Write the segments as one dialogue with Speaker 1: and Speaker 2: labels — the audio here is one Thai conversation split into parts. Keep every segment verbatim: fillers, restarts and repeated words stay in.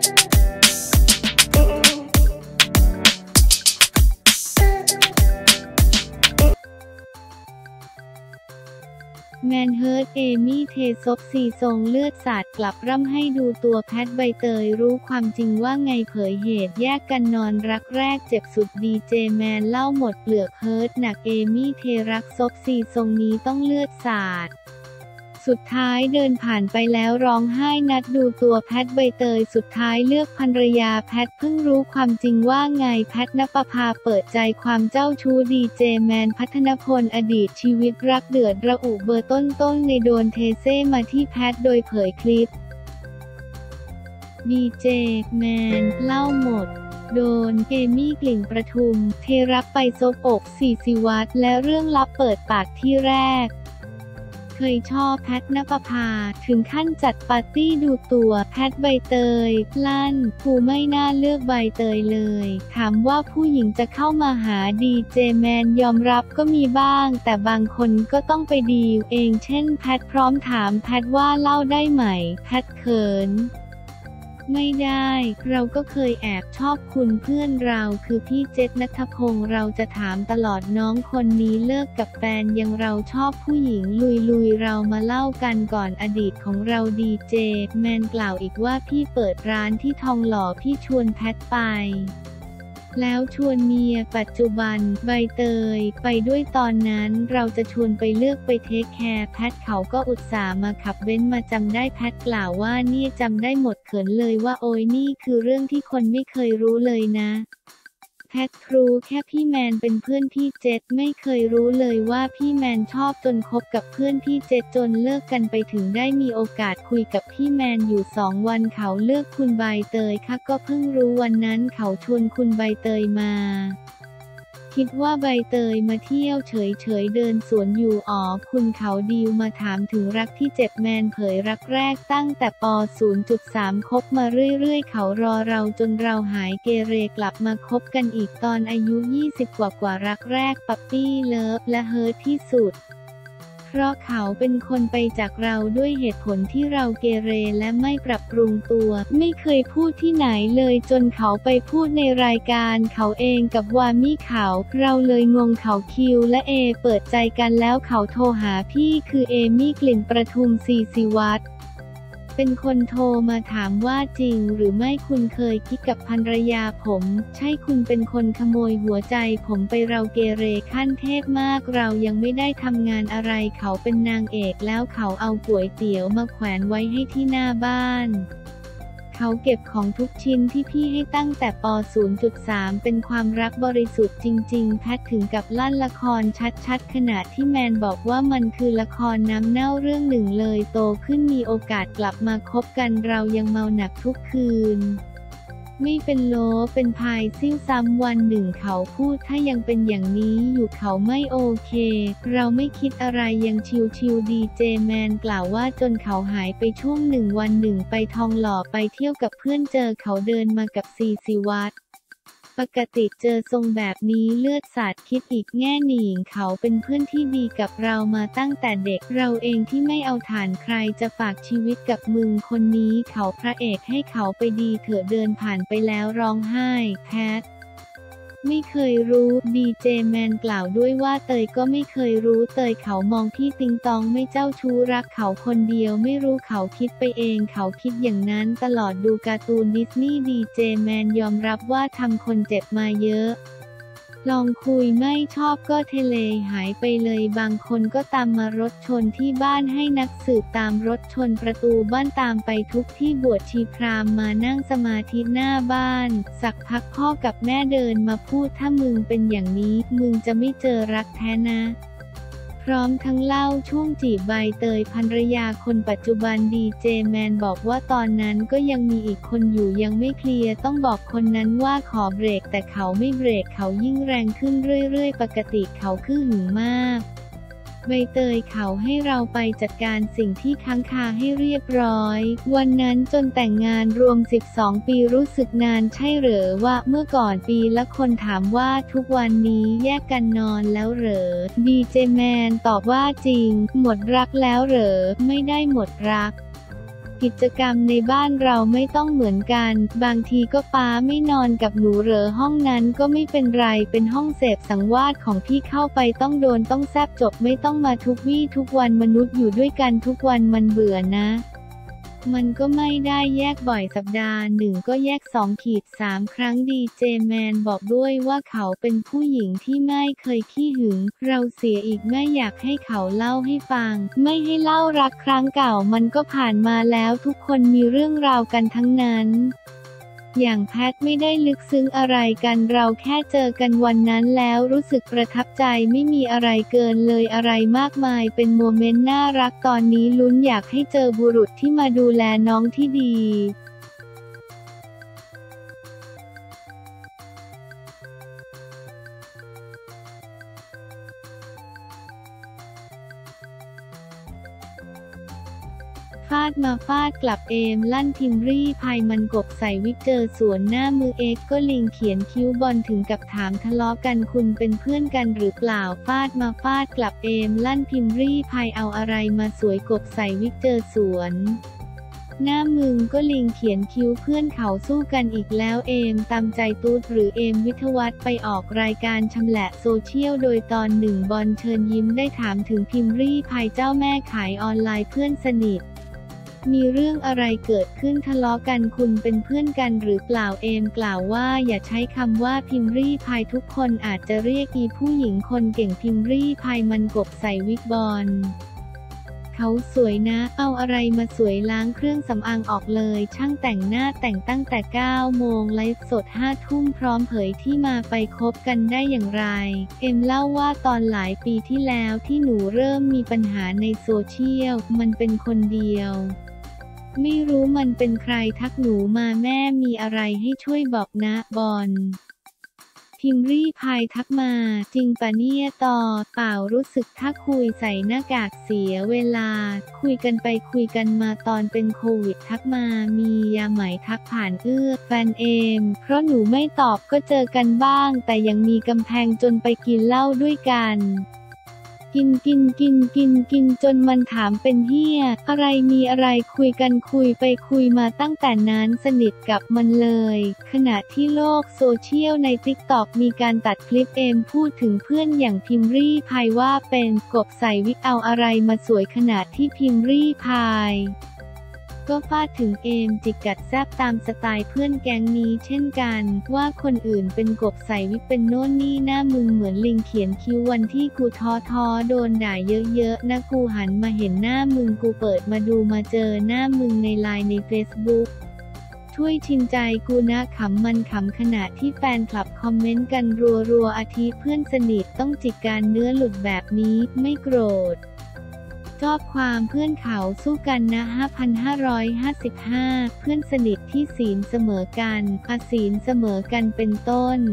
Speaker 1: แมนเฮิร์ตเอมี่เทซบซีทรงเลือดสาดกลับร่ำให้ดูตัวแพทใบเตยรู้ความจริงว่าไงเผยเหตุแยกกันนอนรักแรกเจ็บสุดดีเจแมนเล่าหมดเปลือกเฮิร์ตหนักเอมี่เทรักซบซีทรงนี้ต้องเลือดสาดสุดท้ายเดินผ่านไปแล้วร้องไห้นัดดูตัวแพทใบเตยสุดท้ายเลือกภรรยาแพทเพิ่งรู้ความจริงว่าไงแพทณปภาเปิดใจความเจ้าชู้ดีเจแมนพัฒนพลอดีตชีวิตรักเดือดระอุเบอร์ต้นๆในโดนเทเซ่มาที่แพทโดยเผยคลิปดีเจแมนเล่าหมดโดนเอมี่กลิ่นประทุมเทรับไปซบอกสีสิวัฒน์และเรื่องลับเปิดปากที่แรกเคยชอบแพทณปภาถึงขั้นจัดปาร์ตี้ดูตัวแพทใบเตยลั่นกูไม่น่าเลือกใบเตยเลยถามว่าผู้หญิงจะเข้ามาหาดีเจแมนยอมรับก็มีบ้างแต่บางคนก็ต้องไปดีลเองเช่นแพทพร้อมถามแพทว่าเล่าได้ไหมแพทเขินไม่ได้เราก็เคยแอบชอบคุณเพื่อนเราคือพี่เจษณัฐพงษ์เราจะถามตลอดน้องคนนี้เลิกกับแฟนยังเราชอบผู้หญิงลุยๆเรามาเล่ากันก่อนอดีตของเราดีเจแมนกล่าวอีกว่าพี่เปิดร้านที่ทองหล่อพี่ชวนแพทไปแล้วชวนเมียปัจจุบันใบเตยไปด้วยตอนนั้นเราจะชวนไปเลือกไปเทคแคร์แพทเขาก็อุตส่าห์มาขับเบ้นมาจำได้แพทกล่าวว่าเนี่ยจำได้หมดเขินเลยว่าโอ้ยนี่คือเรื่องที่คนไม่เคยรู้เลยนะแพทรู้แค่พี่แมนเป็นเพื่อนพี่เจษไม่เคยรู้เลยว่าพี่แมนชอบจนคบกับเพื่อนพี่เจษจนเลิกกันไปถึงได้มีโอกาสคุยกับพี่แมนอยู่สองวันเขาเลือกคุณใบเตยค่ะก็เพิ่งรู้วันนั้นเขาชวนคุณใบเตยมาคิดว่าใบเตยมาเที่ยวเฉยๆเดินสวนอยู่อ๋อคุณเขาดีลมาถามถึงรักที่เจ็บแมนเผยรักแรกตั้งแต่ป ศูนย์จุดสาม คบมาเรื่อยๆเขารอเราจนเราหายเกเรกลับมาคบกันอีกตอนอายุยี่สิบกว่ากว่ารักแรกปั๊ปปี้เลิฟและเฮิร์ทที่สุดเพราะเขาเป็นคนไปจากเราด้วยเหตุผลที่เราเกเรและไม่ปรับปรุงตัวไม่เคยพูดที่ไหนเลยจนเขาไปพูดในรายการเขาเองกับวามี่เขาเราเลยงงเขาคิวและเอเปิดใจกันแล้วเขาโทรหาพี่คือเอมี่กลิ่นประทุมศรีศิวัฒน์เป็นคนโทรมาถามว่าจริงหรือไม่คุณเคยคิดกับภรรยาผมใช่คุณเป็นคนขโมยหัวใจผมไปเราเกเรขั้นเทพมากเรายังไม่ได้ทำงานอะไรเขาเป็นนางเอกแล้วเขาเอาก๋วยเตี๋ยวมาแขวนไว้ให้ที่หน้าบ้านเขาเก็บของทุกชิ้นที่พี่ให้ตั้งแต่ป ศูนย์จุดสาม เป็นความรักบริสุทธิ์จริงๆแพทถึงกับลั่นละครชัดๆขณะที่แมนบอกว่ามันคือละครน้ำเน่าเรื่องหนึ่งเลยโตขึ้นมีโอกาสกลับมาคบกันเรายังเมาหนักทุกคืนไม่เป็นโลเป็นพายซิ่วซ้ำวันหนึ่งเขาพูดถ้ายังเป็นอย่างนี้อยู่เขาไม่โอเคเราไม่คิดอะไรยังชิวๆดีเจแมนกล่าวว่าจนเขาหายไปช่วงหนึ่งวันหนึ่งไปทองหล่อไปเที่ยวกับเพื่อนเจอเขาเดินมากับซีศิวัฒน์ปกติเจอทรงแบบนี้เลือดสาดคิดอีกแง่หนิงเขาเป็นเพื่อนที่ดีกับเรามาตั้งแต่เด็กเราเองที่ไม่เอาฐานใครจะฝากชีวิตกับมึงคนนี้เขาพระเอกให้เขาไปดีเถอะเดินผ่านไปแล้วร้องไห้แพทไม่เคยรู้ดีเจแมนกล่าวด้วยว่าเตยก็ไม่เคยรู้เตยเขามองพี่ติงตองไม่เจ้าชู้รักเขาคนเดียวไม่รู้เขาคิดไปเองเขาคิดอย่างนั้นตลอดดูการ์ตูนดิสนีย์ดีเจแมนยอมรับว่าทำคนเจ็บมาเยอะลองคุยไม่ชอบก็เทเลหายไปเลยบางคนก็ตามมารถชนที่บ้านให้นักสืบตามรถชนประตูบ้านตามไปทุกที่บวชชีพราหมณ์มานั่งสมาธิหน้าบ้านสักพักพ่อกับแม่เดินมาพูดถ้ามึงเป็นอย่างนี้มึงจะไม่เจอรักแท้นะพร้อมทั้งเล่าช่วงจีบใบเตยภรรยาคนปัจจุบันดีเจแมนบอกว่าตอนนั้นก็ยังมีอีกคนอยู่ยังไม่เคลียร์ต้องบอกคนนั้นว่าขอเบรกแต่เขาไม่เบรกเขายิ่งแรงขึ้นเรื่อยๆปกติเขาคือหึงมากใบเตยเขาให้เราไปจัดการสิ่งที่ค้างคาให้เรียบร้อยวันนั้นจนแต่งงานรวมสิบสองปีรู้สึกนานใช่เหรอว่าเมื่อก่อนปีละคนถามว่าทุกวันนี้แยกกันนอนแล้วเหรอดีเจแมนตอบว่าจริงหมดรักแล้วเหรอไม่ได้หมดรัก เกกิจกรรมในบ้านเราไม่ต้องเหมือนกันบางทีก็ป๊าไม่นอนกับหนูเหรอห้องนั้นก็ไม่เป็นไรเป็นห้องเสพสังวาสของพี่เข้าไปต้องโดนต้องแซบจบไม่ต้องมาทุกวี่ทุกวันมนุษย์อยู่ด้วยกันทุกวันมันเบื่อนะมันก็ไม่ได้แยกบ่อยสัปดาห์หนึ่งก็แยกสองขีดสามครั้งดีเจแมนบอกด้วยว่าเขาเป็นผู้หญิงที่ไม่เคยขี้หึงเราเสียอีกไม่อยากให้เขาเล่าให้ฟังไม่ให้เล่ารักครั้งเก่ามันก็ผ่านมาแล้วทุกคนมีเรื่องราวกันทั้งนั้นอย่างแพทไม่ได้ลึกซึ้งอะไรกันเราแค่เจอกันวันนั้นแล้วรู้สึกประทับใจไม่มีอะไรเกินเลยอะไรมากมายเป็นโมเมนต์น่ารักตอนนี้ลุ้นอยากให้เจอบุรุษที่มาดูแลน้องที่ดีฟาดมาฟาดกลับเอมลั่นพิมรี่พายมันกบใส่วิกเจอสวนหน้ามือเอ็กก็ลิงเขียนคิ้วบอลถึงกับถามทะเลาะกันคุณเป็นเพื่อนกันหรือเปล่าฟาดมาฟาดกลับเอมลั่นพิมรี่พายเอาอะไรมาสวยกบใส่วิกเจอสวนหน้ามึงก็ลิงเขียนคิ้วเพื่อนเขาสู้กันอีกแล้วเอมตามใจตูดหรือเอมวิทวัฒน์ไปออกรายการชำแหละโซเชียลโดยตอนหนึ่งบอลเชิญยิ้มได้ถามถึงพิมรี่พายเจ้าแม่ขายออนไลน์เพื่อนสนิทมีเรื่องอะไรเกิดขึ้นทะเลาะกันคุณเป็นเพื่อนกันหรือเปล่าเอมกล่าวว่าอย่าใช้คำว่าพิมรี่พายทุกคนอาจจะเรียกอีผู้หญิงคนเก่งพิมรี่พายมันกบใส่วิกบอลเขาสวยนะเอาอะไรมาสวยล้างเครื่องสำอางออกเลยช่างแต่งหน้าแต่งตั้งแต่เก้าโมงไลฟ์สดห้าทุ่มพร้อมเผยที่มาไปคบกันได้อย่างไรเอ็มเล่าว่าตอนหลายปีที่แล้วที่หนูเริ่มมีปัญหาในโซเชียลมันเป็นคนเดียวไม่รู้มันเป็นใครทักหนูมาแม่มีอะไรให้ช่วยบอกนะบอลพิมรี่พายทักมาจริงปะเนี่ยต่อเปล่ารู้สึกถ้าคุยใส่หน้ากากเสียเวลาคุยกันไปคุยกันมาตอนเป็นโควิดทักมามียาไหมทักผ่านเอื้อแฟนเอมเพราะหนูไม่ตอบก็เจอกันบ้างแต่ยังมีกำแพงจนไปกินเหล้าด้วยกันกินกินกินกินกินจนมันถามเป็นเหี้ยอะไรมีอะไรคุยกันคุยไปคุยมาตั้งแต่นั้นสนิทกับมันเลยขณะที่โลกโซเชียลในติ๊กต็อกมีการตัดคลิปเอมพูดถึงเพื่อนอย่างพิมรี่พายว่าเป็นกบใส่วิกเอาอะไรมาสวยขณะที่พิมรี่พายก็ฟาดถึงเอมจิกกัดแซบตามสไตล์เพื่อนแก๊งนี้เช่นกันว่าคนอื่นเป็นกบใส่วิกเป็นโน่นนี่หน้ามึงเหมือนลิงเขียนคิ้ววันที่กูท้อท้อโดนด่าเยอะๆนะกูหันมาเห็นหน้ามึงกูเปิดมาดูมาเจอหน้ามึงในไลน์ในเฟซบุ๊กช่วยชินใจกูนะขำมันขำขณะที่แฟนคลับคอมเมนต์กันรัวๆอาทิเพื่อนสนิทต้องจิกการเนื้อหลุดแบบนี้ไม่โกรธชอบความเพื่อนเขาสู้กันนะ ห้าพันห้าร้อยห้าสิบห้า เพื่อนสนิทที่ศีลเสมอกันอศีลเสมอกันเป็นต้น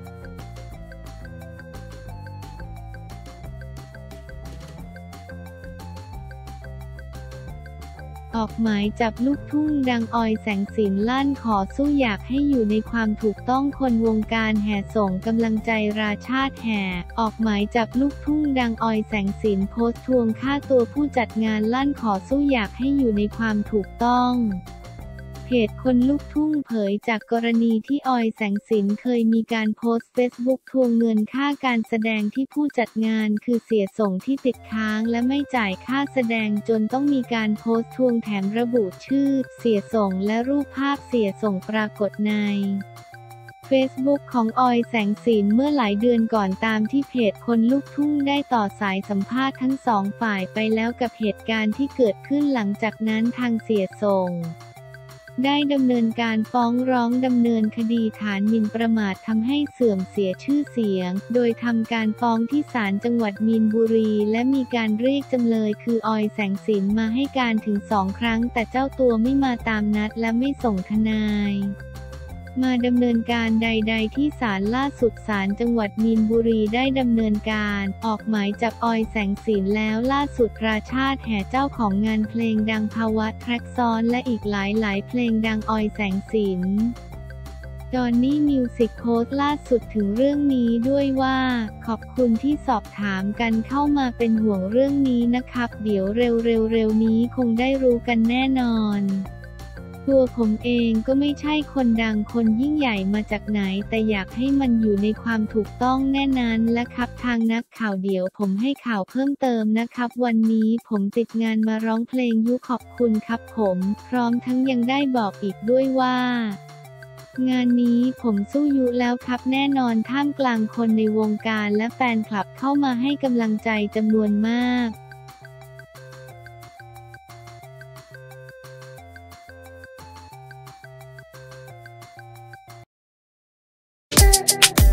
Speaker 1: ออกหมายจับลูกทุ่งดังออยแสงสินลั่นขอสู้อยากให้อยู่ในความถูกต้องคนวงการแห่ส่งกำลังใจราชาติแห่ออกหมายจับลูกทุ่งดังออยแสงสินโพสต์ทวงค่าตัวผู้จัดงานลั่นขอสู้อยากให้อยู่ในความถูกต้องเพจคนลูกทุ่งเผยจากกรณีที่ออยแสงสินเคยมีการโพสต์เฟซบุ๊กทวงเงินค่าการแสดงที่ผู้จัดงานคือเสียส่งที่ติดค้างและไม่จ่ายค่าแสดงจนต้องมีการโพสต์ทวงแถมระบุชื่อเสียส่งและรูปภาพเสียส่งปรากฏในเฟซบุ๊กของออยแสงสินเมื่อหลายเดือนก่อนตามที่เพจคนลูกทุ่งได้ต่อสายสัมภาษณ์ทั้งสองฝ่ายไปแล้วกับเหตุการณ์ที่เกิดขึ้นหลังจากนั้นทางเสียส่งได้ดำเนินการฟ้องร้องดำเนินคดีฐานหมิ่นประมาททำให้เสื่อมเสียชื่อเสียงโดยทำการฟ้องที่ศาลจังหวัดมีนบุรีและมีการเรียกจำเลยคือออยแสงสินมาให้การถึงสองครั้งแต่เจ้าตัวไม่มาตามนัดและไม่ส่งทนายมาดำเนินการใดๆที่ศาลล่าสุดศาลจังหวัดมีนบุรีได้ดำเนินการออกหมายจับออยแสงสินแล้วล่าสุดราชาติแห่เจ้าของงานเพลงดังภาวะแทร็กซ้อนและอีกหลายๆเพลงดังออยแสงสินจอห์นนี่มิวสิกโพสต์ล่าสุดถึงเรื่องนี้ด้วยว่าขอบคุณที่สอบถามกันเข้ามาเป็นห่วงเรื่องนี้นะครับเดี๋ยวเร็วๆๆนี้คงได้รู้กันแน่นอนตัวผมเองก็ไม่ใช่คนดังคนยิ่งใหญ่มาจากไหนแต่อยากให้มันอยู่ในความถูกต้องแน่นั้นและครับทางนักข่าวเดี๋ยวผมให้ข่าวเพิ่มเติมนะครับวันนี้ผมติดงานมาร้องเพลงยุขอบคุณครับผมพร้อมทั้งยังได้บอกอีกด้วยว่างานนี้ผมสู้ยุแล้วครับแน่นอนท่ามกลางคนในวงการและแฟนคลับเข้ามาให้กำลังใจจำนวนมาก